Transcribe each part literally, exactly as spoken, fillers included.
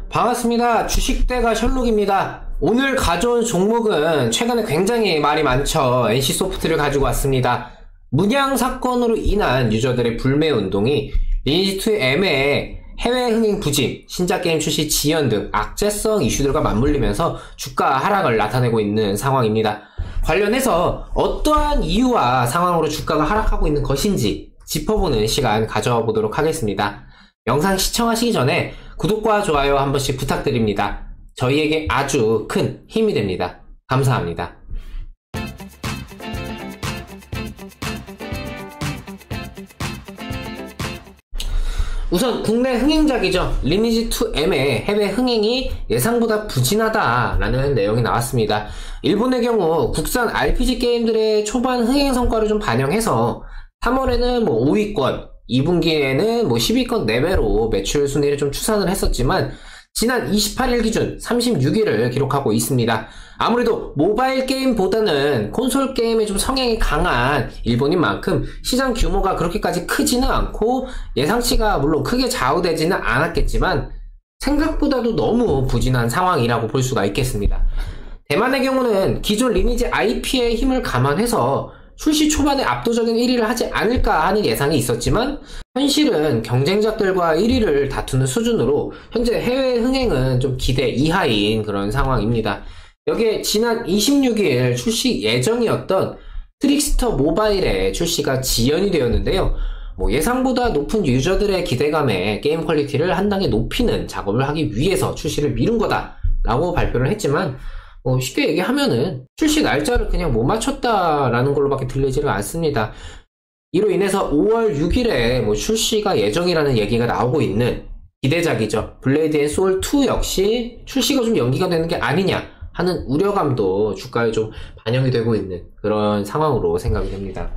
반갑습니다. 주식대가 셜록입니다. 오늘 가져온 종목은 최근에 굉장히 말이 많죠. 엔씨소프트를 가지고 왔습니다. 문양 사건으로 인한 유저들의 불매 운동이 리니지 투 M의 해외 흥행 부진, 신작 게임 출시 지연 등 악재성 이슈들과 맞물리면서 주가 하락을 나타내고 있는 상황입니다. 관련해서 어떠한 이유와 상황으로 주가가 하락하고 있는 것인지 짚어보는 시간 가져보도록 하겠습니다. 영상 시청하시기 전에 구독과 좋아요 한 번씩 부탁드립니다. 저희에게 아주 큰 힘이 됩니다. 감사합니다. 우선 국내 흥행작이죠. 리니지 투 M의 해외 흥행이 예상보다 부진하다라는 내용이 나왔습니다. 일본의 경우 국산 알피지 게임들의 초반 흥행 성과를 좀 반영해서 삼월에는 뭐 오 위권, 이 분기에는 뭐 십 위권 내외로 매출 순위를 좀 추산을 했었지만 지난 이십팔 일 기준 삼십육 위를 기록하고 있습니다. 아무래도 모바일 게임보다는 콘솔 게임에 좀 성향이 강한 일본인 만큼 시장 규모가 그렇게까지 크지는 않고 예상치가 물론 크게 좌우되지는 않았겠지만 생각보다도 너무 부진한 상황이라고 볼 수가 있겠습니다. 대만의 경우는 기존 리니지 아이피의 힘을 감안해서 출시 초반에 압도적인 일 위를 하지 않을까 하는 예상이 있었지만 현실은 경쟁작들과 일 위를 다투는 수준으로 현재 해외 흥행은 좀 기대 이하인 그런 상황입니다. 여기에 지난 이십육 일 출시 예정이었던 트릭스터 모바일의 출시가 지연이 되었는데요. 뭐 예상보다 높은 유저들의 기대감에 게임 퀄리티를 한 단계 높이는 작업을 하기 위해서 출시를 미룬 거다 라고 발표를 했지만 뭐 쉽게 얘기하면은 출시 날짜를 그냥 못 맞췄다라는 걸로밖에 들리지를 않습니다. 이로 인해서 오월 육 일에 뭐 출시가 예정이라는 얘기가 나오고 있는 기대작이죠. 블레이드 앤 소울 투 역시 출시가 좀 연기가 되는 게 아니냐 하는 우려감도 주가에 좀 반영이 되고 있는 그런 상황으로 생각이 됩니다.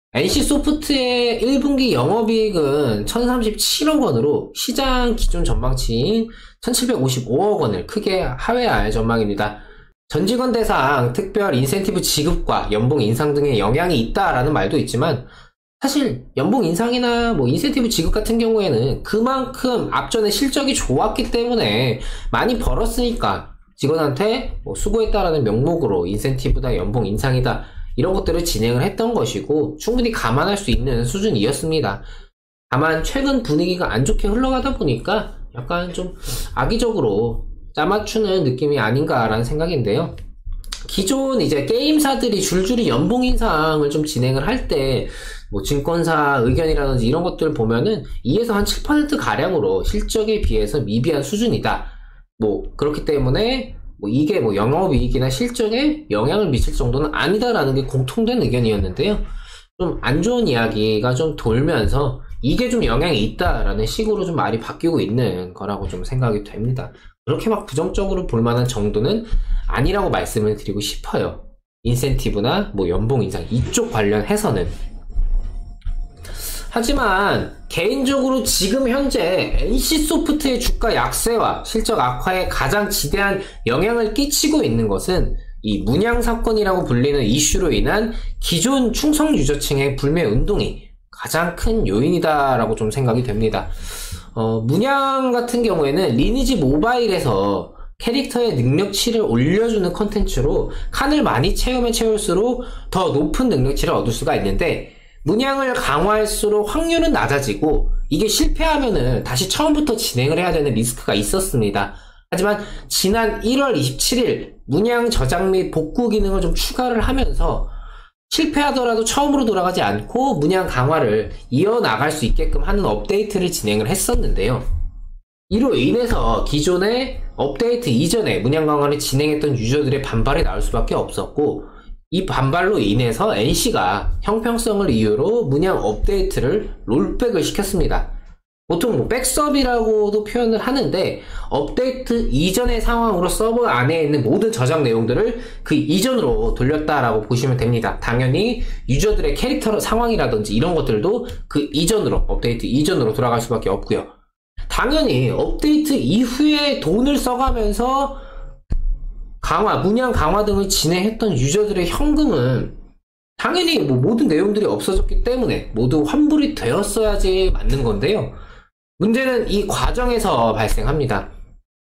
엔씨소프트의 일 분기 영업이익은 천삼십칠억 원으로 시장 기존 전망치인 천칠백오십오억 원을 크게 하회할 전망입니다. 전 직원 대상 특별 인센티브 지급과 연봉 인상 등의 영향이 있다라는 말도 있지만 사실 연봉 인상이나 뭐 인센티브 지급 같은 경우에는 그만큼 앞전에 실적이 좋았기 때문에 많이 벌었으니까 직원한테 뭐 수고했다라는 명목으로 인센티브다 연봉 인상이다 이런 것들을 진행을 했던 것이고 충분히 감안할 수 있는 수준이었습니다. 다만 최근 분위기가 안 좋게 흘러가다 보니까 약간 좀 악의적으로 짜맞추는 느낌이 아닌가라는 생각인데요. 기존 이제 게임사들이 줄줄이 연봉 인상을 좀 진행을 할 때 뭐 증권사 의견이라든지 이런 것들을 보면은 이에서 한 칠 퍼센트 가량으로 실적에 비해서 미비한 수준이다. 뭐 그렇기 때문에 뭐 이게 뭐 영업이익이나 실적에 영향을 미칠 정도는 아니다라는 게 공통된 의견이었는데요. 좀 안 좋은 이야기가 좀 돌면서 이게 좀 영향이 있다라는 식으로 좀 말이 바뀌고 있는 거라고 좀 생각이 됩니다. 그렇게 막 부정적으로 볼 만한 정도는 아니라고 말씀을 드리고 싶어요. 인센티브나 뭐 연봉 인상 이쪽 관련해서는. 하지만 개인적으로 지금 현재 엔씨소프트의 주가 약세와 실적 악화에 가장 지대한 영향을 끼치고 있는 것은 이 문양 사건이라고 불리는 이슈로 인한 기존 충성 유저층의 불매 운동이 가장 큰 요인이다라고 좀 생각이 됩니다. 어, 문양 같은 경우에는 리니지 모바일에서 캐릭터의 능력치를 올려주는 컨텐츠로 칸을 많이 채우면 채울수록 더 높은 능력치를 얻을 수가 있는데 문양을 강화할수록 확률은 낮아지고 이게 실패하면은 다시 처음부터 진행을 해야 되는 리스크가 있었습니다. 하지만 지난 일월 이십칠일 문양 저장 및 복구 기능을 좀 추가를 하면서 실패하더라도 처음으로 돌아가지 않고 문양 강화를 이어나갈 수 있게끔 하는 업데이트를 진행을 했었는데요. 이로 인해서 기존의 업데이트 이전에 문양 강화를 진행했던 유저들의 반발이 나올 수밖에 없었고 이 반발로 인해서 엔씨가 형평성을 이유로 문양 업데이트를 롤백을 시켰습니다. 보통 뭐 백섭이라고도 표현을 하는데 업데이트 이전의 상황으로 서버 안에 있는 모든 저장 내용들을 그 이전으로 돌렸다라고 보시면 됩니다. 당연히 유저들의 캐릭터 상황이라든지 이런 것들도 그 이전으로 업데이트 이전으로 돌아갈 수밖에 없고요. 당연히 업데이트 이후에 돈을 써가면서 강화, 문양 강화 등을 진행했던 유저들의 현금은 당연히 뭐 모든 내용들이 없어졌기 때문에 모두 환불이 되었어야지 맞는 건데요. 문제는 이 과정에서 발생합니다.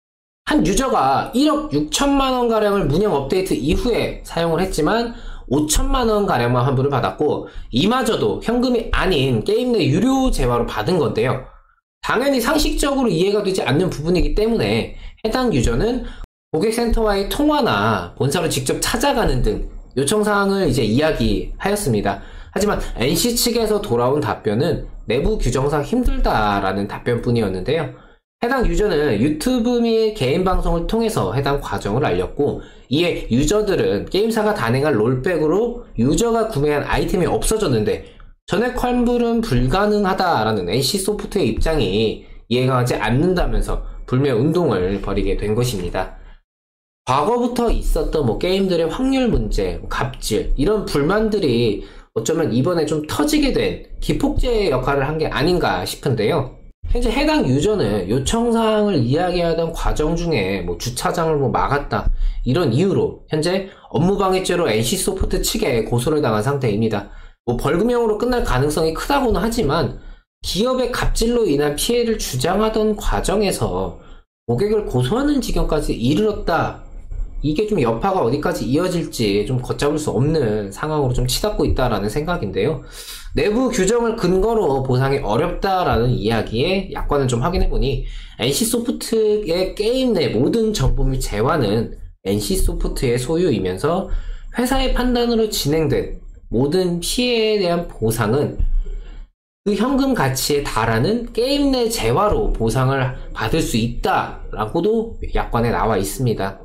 한 유저가 일억 육천만 원가량을 문형 업데이트 이후에 사용을 했지만 오천만 원가량만 환불을 받았고, 이마저도 현금이 아닌 게임 내 유료 재화로 받은 건데요. 당연히 상식적으로 이해가 되지 않는 부분이기 때문에 해당 유저는 고객센터와의 통화나 본사로 직접 찾아가는 등 요청사항을 이제 이야기하였습니다. 하지만 엔씨 측에서 돌아온 답변은 내부 규정상 힘들다라는 답변뿐이었는데요. 해당 유저는 유튜브 및 개인 방송을 통해서 해당 과정을 알렸고, 이에 유저들은 게임사가 단행한 롤백으로 유저가 구매한 아이템이 없어졌는데 전액 환불은 불가능하다라는 엔씨소프트의 입장이 이해가 가지 않는다면서 불매 운동을 벌이게 된 것입니다. 과거부터 있었던 뭐 게임들의 확률 문제, 갑질, 이런 불만들이 어쩌면 이번에 좀 터지게 된 기폭제 역할을 한 게 아닌가 싶은데요. 현재 해당 유저는 요청사항을 이야기하던 과정 중에 뭐 주차장을 뭐 막았다, 이런 이유로 현재 업무방해죄로 엔씨소프트 측에 고소를 당한 상태입니다. 뭐 벌금형으로 끝날 가능성이 크다고는 하지만 기업의 갑질로 인한 피해를 주장하던 과정에서 고객을 고소하는 지경까지 이르렀다, 이게 좀 여파가 어디까지 이어질지 좀 걷잡을 수 없는 상황으로 좀 치닫고 있다라는 생각인데요. 내부 규정을 근거로 보상이 어렵다라는 이야기에 약관을 좀 확인해보니 엔씨소프트의 게임 내 모든 정보 및 재화는 엔씨소프트의 소유이면서 회사의 판단으로 진행된 모든 피해에 대한 보상은 그 현금 가치에 달하는 게임 내 재화로 보상을 받을 수 있다라고도 약관에 나와 있습니다.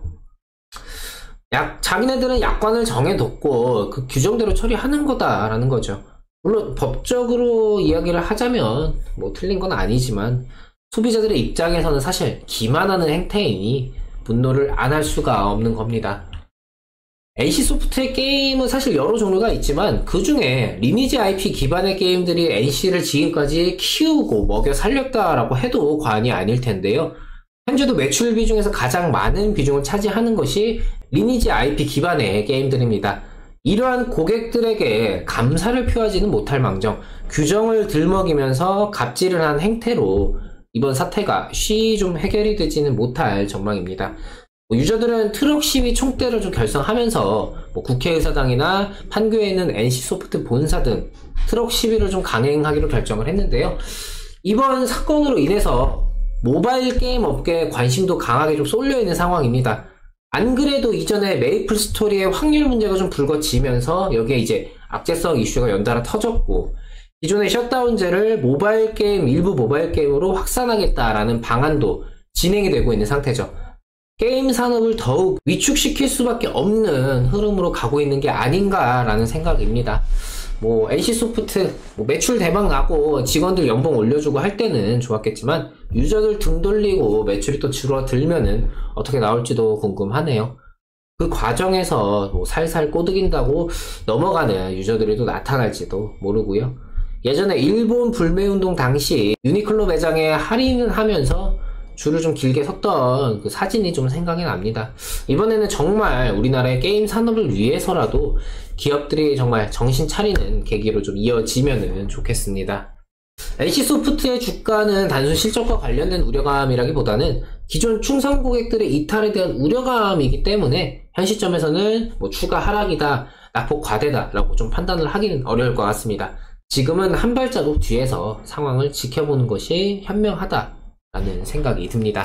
약, 자기네들은 약관을 정해뒀고 그 규정대로 처리하는 거다라는 거죠. 물론 법적으로 이야기를 하자면 뭐 틀린 건 아니지만 소비자들의 입장에서는 사실 기만하는 행태이니 분노를 안 할 수가 없는 겁니다. 엔씨소프트의 게임은 사실 여러 종류가 있지만 그 중에 리니지 아이피 기반의 게임들이 엔씨를 지금까지 키우고 먹여 살렸다라고 해도 과언이 아닐 텐데요. 현재도 매출 비중에서 가장 많은 비중을 차지하는 것이 리니지 아이피 기반의 게임들입니다. 이러한 고객들에게 감사를 표하지는 못할 망정 규정을 들먹이면서 갑질을 한 행태로 이번 사태가 쉬이 좀 해결이 되지는 못할 전망입니다. 뭐 유저들은 트럭 시위 총대를 좀 결성하면서 뭐 국회의사당이나 판교에 있는 엔씨소프트 본사 등 트럭 시위를 좀 강행하기로 결정을 했는데요. 이번 사건으로 인해서 모바일 게임 업계에 관심도 강하게 좀 쏠려있는 상황입니다. 안 그래도 이전에 메이플 스토리의 확률 문제가 좀 불거지면서 여기에 이제 악재성 이슈가 연달아 터졌고, 기존의 셧다운제를 모바일 게임, 일부 모바일 게임으로 확산하겠다라는 방안도 진행이 되고 있는 상태죠. 게임 산업을 더욱 위축시킬 수밖에 없는 흐름으로 가고 있는 게 아닌가라는 생각입니다. 뭐 엔씨소프트 뭐 매출 대박 나고 직원들 연봉 올려주고 할 때는 좋았겠지만 유저들 등 돌리고 매출이 또 줄어들면은 어떻게 나올지도 궁금하네요. 그 과정에서 뭐 살살 꼬드긴다고 넘어가는 유저들이 또 나타날지도 모르고요. 예전에 일본 불매운동 당시 유니클로 매장에 할인을 하면서 줄을 좀 길게 섰던 그 사진이 좀 생각이 납니다. 이번에는 정말 우리나라의 게임 산업을 위해서라도 기업들이 정말 정신 차리는 계기로 좀 이어지면 좋겠습니다. 엔씨소프트의 주가는 단순 실적과 관련된 우려감이라기보다는 기존 충성 고객들의 이탈에 대한 우려감이기 때문에 현 시점에서는 뭐 추가 하락이다, 낙폭 과대다 라고 좀 판단을 하기는 어려울 것 같습니다. 지금은 한 발자국 뒤에서 상황을 지켜보는 것이 현명하다 라는 생각이 듭니다.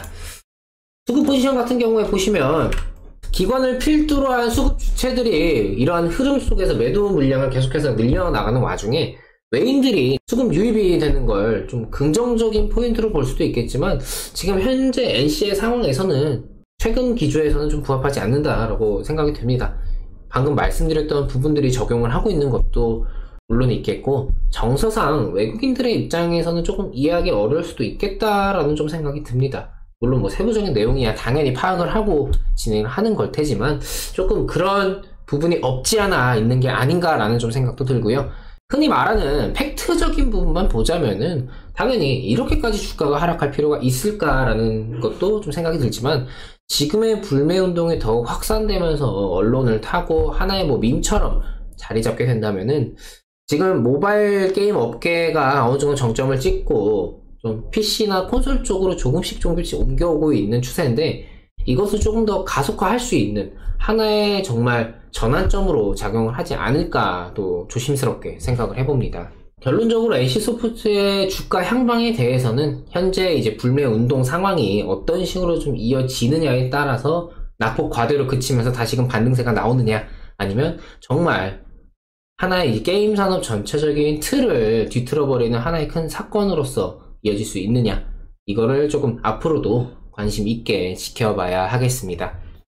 수급 포지션 같은 경우에 보시면 기관을 필두로 한 수급 주체들이 이러한 흐름 속에서 매도 물량을 계속해서 늘려나가는 와중에 외인들이 수급 유입이 되는 걸 좀 긍정적인 포인트로 볼 수도 있겠지만, 지금 현재 엔씨의 상황에서는 최근 기조에서는 좀 부합하지 않는다라고 생각이 됩니다. 방금 말씀드렸던 부분들이 적용을 하고 있는 것도 물론 있겠고, 정서상 외국인들의 입장에서는 조금 이해하기 어려울 수도 있겠다라는 좀 생각이 듭니다. 물론 뭐 세부적인 내용이야 당연히 파악을 하고 진행을 하는 걸 테지만 조금 그런 부분이 없지 않아 있는 게 아닌가라는 좀 생각도 들고요. 흔히 말하는 팩트적인 부분만 보자면은 당연히 이렇게까지 주가가 하락할 필요가 있을까라는 것도 좀 생각이 들지만, 지금의 불매운동이 더욱 확산되면서 언론을 타고 하나의 뭐 밈처럼 자리 잡게 된다면은 지금 모바일 게임 업계가 어느 정도 정점을 찍고 좀 피씨나 콘솔 쪽으로 조금씩 조금씩 옮겨오고 있는 추세인데, 이것을 조금 더 가속화할 수 있는 하나의 정말 전환점으로 작용을 하지 않을까 또 조심스럽게 생각을 해봅니다. 결론적으로 엔씨소프트의 주가 향방에 대해서는 현재 이제 불매 운동 상황이 어떤 식으로 좀 이어지느냐에 따라서 낙폭 과대로 그치면서 다시금 반등세가 나오느냐, 아니면 정말 하나의 이 게임 산업 전체적인 틀을 뒤틀어버리는 하나의 큰 사건으로서 이어질 수 있느냐, 이거를 조금 앞으로도 관심 있게 지켜봐야 하겠습니다.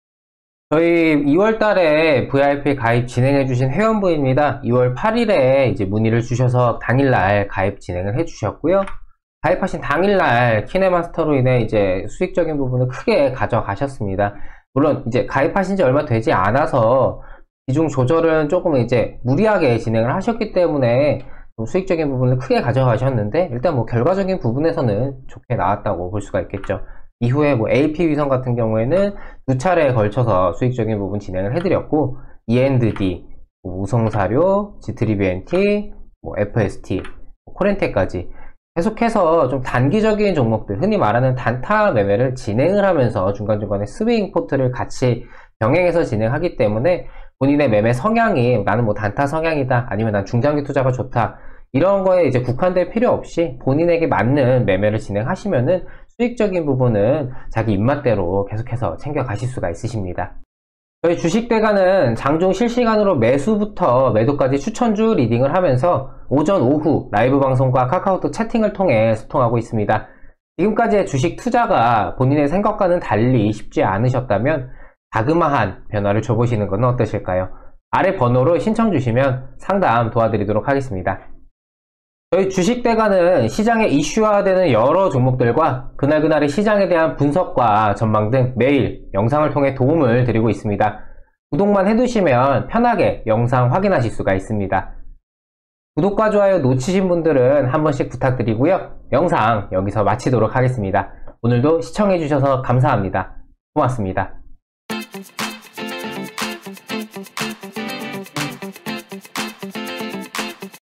저희 이월 달에 브이아이피 가입 진행해주신 회원분입니다. 이월 팔일에 이제 문의를 주셔서 당일날 가입 진행을 해주셨고요. 가입하신 당일날 키네마스터로 인해 이제 수익적인 부분을 크게 가져가셨습니다. 물론 이제 가입하신 지 얼마 되지 않아서 비중 조절은 조금 이제 무리하게 진행을 하셨기 때문에 좀 수익적인 부분을 크게 가져가셨는데, 일단 뭐 결과적인 부분에서는 좋게 나왔다고 볼 수가 있겠죠. 이후에 뭐 에이피 위성 같은 경우에는 두 차례에 걸쳐서 수익적인 부분 진행을 해드렸고, 이엔디, 뭐 우성사료, 지트리비엔티, 뭐 에프에스티, 뭐 코렌테까지 계속해서 좀 단기적인 종목들, 흔히 말하는 단타 매매를 진행을 하면서 중간중간에 스윙 포트를 같이 병행해서 진행하기 때문에 본인의 매매 성향이 나는 뭐 단타 성향이다, 아니면 난 중장기 투자가 좋다, 이런 거에 이제 국한될 필요 없이 본인에게 맞는 매매를 진행하시면은 수익적인 부분은 자기 입맛대로 계속해서 챙겨가실 수가 있으십니다. 저희 주식대가는 장중 실시간으로 매수부터 매도까지 추천주 리딩을 하면서 오전, 오후 라이브 방송과 카카오톡 채팅을 통해 소통하고 있습니다. 지금까지의 주식 투자가 본인의 생각과는 달리 쉽지 않으셨다면 자그마한 변화를 줘보시는 건 어떠실까요? 아래 번호로 신청 주시면 상담 도와드리도록 하겠습니다. 저희 주식대가는 시장에 이슈화되는 여러 종목들과 그날그날의 시장에 대한 분석과 전망 등 매일 영상을 통해 도움을 드리고 있습니다. 구독만 해두시면 편하게 영상 확인하실 수가 있습니다. 구독과 좋아요 놓치신 분들은 한 번씩 부탁드리고요. 영상 여기서 마치도록 하겠습니다. 오늘도 시청해주셔서 감사합니다. 고맙습니다.